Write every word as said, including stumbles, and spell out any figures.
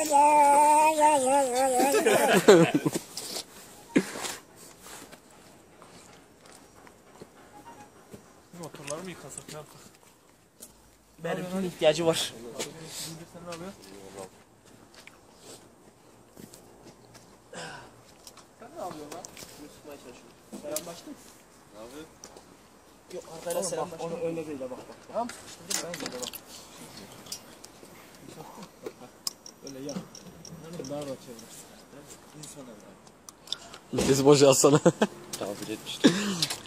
Motorları mı yıkasak ne yapalım? Benim ihtiyacı var. Sen ne yapıyorsun? Sen ne yapıyorsun lan? Tutmaya çalışıyorum. Selamlaştın mı? Ne yapıyorsun? Yok arkadaşlar selamlaştım. Onu öyle değil bak bak. Tamam sıkıştırdım ben böyle bak. Öyle yap. Daha rahat çeviririz. İnsan evladı. Vitesi boşaltsana. Tabir etmiştim.